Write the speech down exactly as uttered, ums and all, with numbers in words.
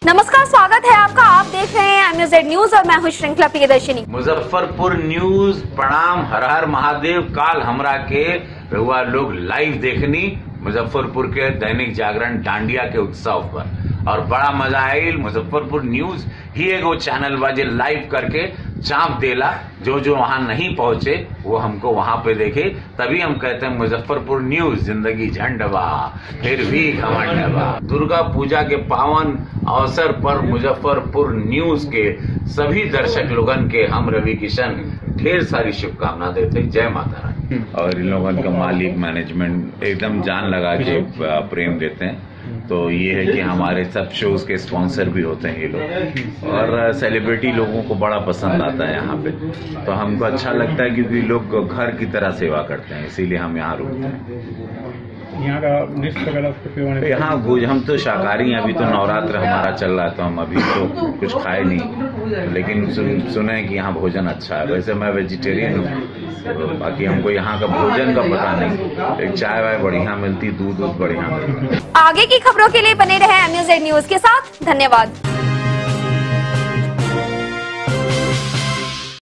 नमस्कार, स्वागत है आपका। आप देख रहे हैं एमयूजेड न्यूज और मैं हूं श्रृंखला प्रियदर्शिनी। मुजफ्फरपुर न्यूज प्रणाम, हर हर महादेव। काल हमरा के रहुआ लोग लाइव देखनी मुजफ्फरपुर के दैनिक जागरण डांडिया के उत्सव पर, और बड़ा मजा आयल। मुजफ्फरपुर न्यूज ही एगो चैनल बा जे लाइव करके चाप देला। जो जो वहां नहीं पहुंचे वो हमको वहां पे देखे, तभी हम कहते हैं मुजफ्फरपुर न्यूज जिंदगी झंड बा फिर भी घमंड बा। दुर्गा पूजा के पावन अवसर पर मुजफ्फरपुर न्यूज के सभी दर्शक लोगन के हम रवि किशन ढेर सारी शुभकामना देते। जय माता रानी। और इन लोगों का मालिक मैनेजमेंट एकदम जान लगा के प्रेम देते हैं। तो ये है कि हमारे सब शोज के स्पॉन्सर भी होते हैं ये लोग, और सेलिब्रिटी लोगों को बड़ा पसंद आता है यहाँ पे। तो हमको अच्छा लगता है क्योंकि लोग घर की तरह सेवा करते हैं, इसीलिए हम यहाँ रुकते हैं। यहाँ का लिस्ट वगैरह यहाँ भोज हम तो शाकाहारी हैं। अभी तो नवरात्र हमारा चल रहा है तो हम अभी तो कुछ खाए नहीं, लेकिन सुन, सुने कि यहाँ भोजन अच्छा है। वैसे मैं वेजिटेरियन हूँ, तो बाकी हमको यहाँ का भोजन का पता नहीं। एक चाय वाय बढ़िया मिलती, दूध दूध बढ़िया मिलती। आगे की खबरों के लिए बने रहे एमयूजेड न्यूज के साथ। धन्यवाद।